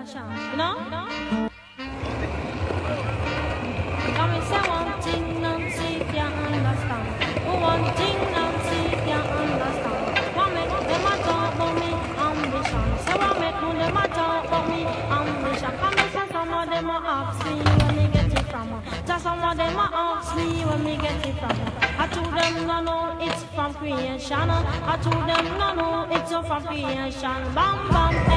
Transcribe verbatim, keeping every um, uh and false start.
You know? Come and say one thing, Nancy can't understand. Oh, one thing, Nancy can't understand. What make them a talk about me ambition? Say what make no them a talk about me ambition? Come and say some of them a ask me where me get it from. Just some of them a ask me where me get it from. I told them no no it's from creation. I told them no no it's from creation. Bam bam.